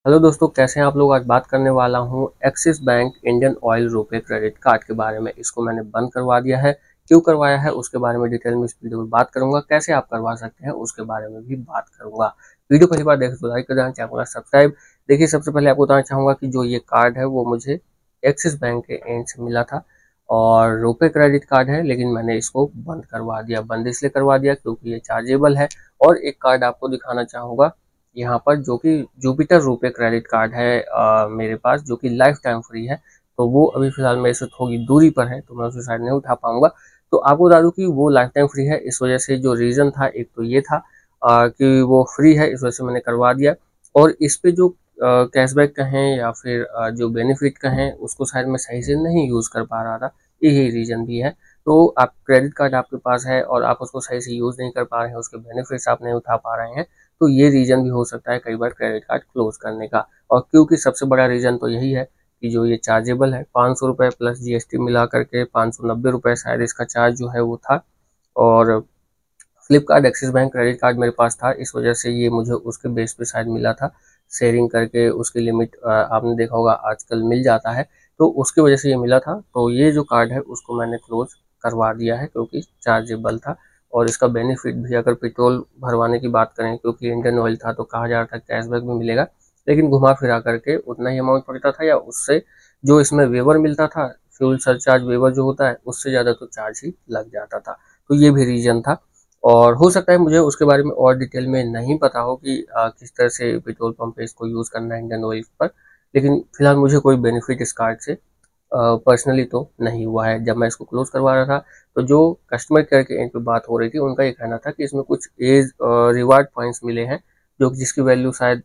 Hello दोस्तों, कैसे हैं आप लोग। आज बात करने वाला हूं Axis bank Indian oil RuPay credit card के बारे में। इसको मैंने बंद करवा दिया है। क्यों करवाया है उसके बारे में डिटेल में इस वीडियो में बात करूंगा। कैसे आप करवा सकते हैं उसके बारे में भी बात करूंगा। वीडियो पहली बार देखें तो लाइक कर देना, चैनल को सब्सक्राइब। देखिए, सबसे पहले आपको बताना चाहूंगा कि जो ये कार्ड है वो मुझे एक्सिस बैंक के एंड से मिला था और रुपए क्रेडिट कार्ड है, लेकिन मैंने इसको बंद करवा दिया। बंद इसलिए करवा दिया क्योंकि ये चार्जेबल है। और एक कार्ड आपको दिखाना चाहूंगा यहाँ पर, जो कि जुपिटर रुपए क्रेडिट कार्ड है मेरे पास, जो कि लाइफ टाइम फ्री है। तो वो अभी फिलहाल मेरे से थोड़ी दूरी पर है, तो मैं उसे शायद नहीं उठा पाऊंगा। तो आपको बता दूं कि वो लाइफ टाइम फ्री है। इस वजह से जो रीज़न था, एक तो ये था कि वो फ्री है, इस वजह से मैंने करवा दिया। और इस पे जो कैशबैक कहें या फिर जो बेनिफिट कहें, उसको शायद मैं सही से नहीं यूज़ कर पा रहा था। यही रीज़न भी है। तो आप क्रेडिट कार्ड आपके पास है और आप उसको सही से यूज़ नहीं कर पा रहे हैं, उसके बेनिफिट्स आप नहीं उठा पा रहे हैं, तो ये रीज़न भी हो सकता है कई बार क्रेडिट कार्ड क्लोज करने का। और क्योंकि सबसे बड़ा रीज़न तो यही है कि जो ये चार्जेबल है, 500 रुपये प्लस जीएसटी मिला करके 590 रुपये शायद इसका चार्ज जो है वो था। और Flipkart Axis bank credit card मेरे पास था, इस वजह से ये मुझे उसके बेस पे शायद मिला था। शेयरिंग करके उसकी लिमिट आपने देखा होगा आजकल मिल जाता है, तो उसकी वजह से ये मिला था। तो ये जो कार्ड है उसको मैंने क्लोज करवा दिया है क्योंकि चार्जेबल था। और इसका बेनिफिट भी, अगर पेट्रोल भरवाने की बात करें, क्योंकि इंडियन ऑयल था तो कहा जा रहा था कैशबैक भी मिलेगा, लेकिन घुमा फिरा करके उतना ही अमाउंट पड़ता था, या उससे जो इसमें वेवर मिलता था, फ्यूल सरचार्ज वेवर जो होता है, उससे ज़्यादा तो चार्ज ही लग जाता था। तो ये भी रीज़न था। और हो सकता है मुझे उसके बारे में और डिटेल में नहीं पता हो कि किस तरह से पेट्रोल पंप पे इसको यूज़ करना है इंडियन ऑयल पर। लेकिन फिलहाल मुझे कोई बेनिफिट इस कार्ड से पर्सनली तो नहीं हुआ है। जब मैं इसको क्लोज करवा रहा था, तो जो कस्टमर केयर के एंड पे बात हो रही थी, उनका ये कहना था कि इसमें कुछ एज रिवार्ड पॉइंट्स मिले हैं, जो जिसकी वैल्यू शायद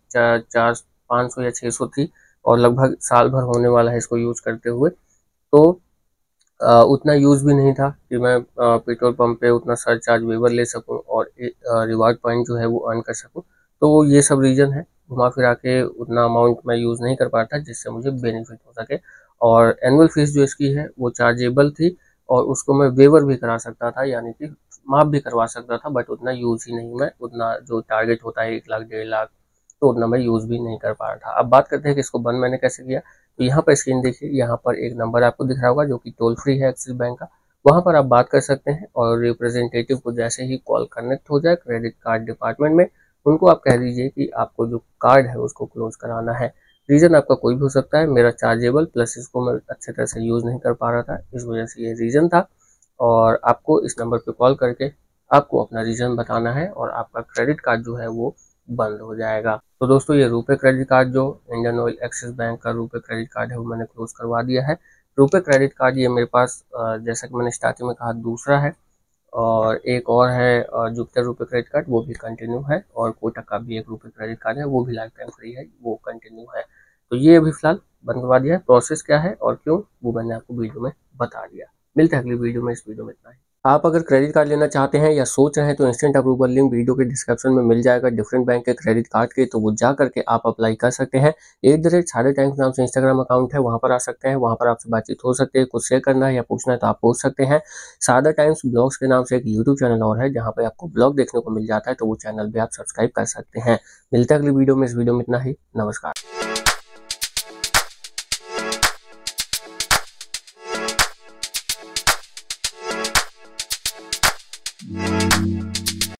500 या 600 थी। और लगभग साल भर होने वाला है इसको यूज़ करते हुए। तो उतना यूज़ भी नहीं था कि मैं पेट्रोल पंप पे उतना सरचार्ज वेवर ले सकूं और रिवार्ड पॉइंट जो है वो अर्न कर सकूं। तो ये सब रीज़न है, घुमा फिरा के उतना अमाउंट मैं यूज़ नहीं कर पाता जिससे मुझे बेनिफिट हो सके। और एनुअल फीस जो इसकी है वो चार्जेबल थी, और उसको मैं वेवर भी करा सकता था, यानी कि माफ़ भी करवा सकता था, बट उतना यूज़ ही नहीं, मैं उतना जो टारगेट होता है 1 लाख 1.5 लाख, तो उतना मैं यूज़ भी नहीं कर पा रहा था। अब बात करते हैं कि इसको बंद मैंने कैसे किया। तो यहाँ पर स्क्रीन देखिए, यहाँ पर एक नंबर आपको दिख रहा होगा जो कि टोल फ्री है एक्सिस बैंक का। वहाँ पर आप बात कर सकते हैं, और रिप्रेजेंटेटिव को जैसे ही कॉल कनेक्ट हो जाए क्रेडिट कार्ड डिपार्टमेंट में, उनको आप कह दीजिए कि आपको जो कार्ड है उसको क्लोज कराना है। रीज़न आपका कोई भी हो सकता है, मेरा चार्जेबल प्लस इसको मैं अच्छे तरह से यूज़ नहीं कर पा रहा था, इस वजह से ये रीज़न था। और आपको इस नंबर पे कॉल करके आपको अपना रीज़न बताना है, और आपका क्रेडिट कार्ड जो है वो बंद हो जाएगा। तो दोस्तों, ये रुपे क्रेडिट कार्ड, जो इंडियन ऑयल एक्सिस बैंक का रुपे क्रेडिट कार्ड है, वो मैंने क्लोज करवा दिया है। रुपे क्रेडिट कार्ड ये मेरे पास जैसा कि मैंने स्टार्टिंग में कहा, दूसरा है। और एक और है जुपिटर रुपे क्रेडिट कार्ड, वो भी कंटिन्यू है। और कोटक का भी एक रुपे क्रेडिट कार्ड है, वो भी लाइफ टाइम फ्री है, वो कंटिन्यू है। तो ये अभी फिलहाल बंद करवा दिया है। प्रोसेस क्या है और क्यों, वो मैंने आपको वीडियो में बता दिया। मिलते हैं अगली वीडियो में। इस वीडियो में इतना ही। आप अगर क्रेडिट कार्ड लेना चाहते हैं या सोच रहे हैं, तो इंस्टेंट अप्रूवल लिंक वीडियो के डिस्क्रिप्शन में मिल जाएगा डिफरेंट बैंक के क्रेडिट कार्ड के, तो वो जा करके आप अप्लाई कर सकते हैं। @ टाइम्स नाम से इंस्टाग्राम अकाउंट है, वहाँ पर आ सकते हैं, वहाँ पर आपसे बातचीत हो सकती है। कुछ शेयर करना है या पूछना है तो आप पूछ सकते हैं। सादा टाइम्स ब्लॉग्स के नाम से एक यूट्यूब चैनल और है, जहाँ पे आपको ब्लॉग देखने को मिल जाता है, तो वो चैनल भी आप सब्सक्राइब कर सकते हैं। मिलते हैं अगली वीडियो में। इस वीडियो में इतना ही। नमस्कार।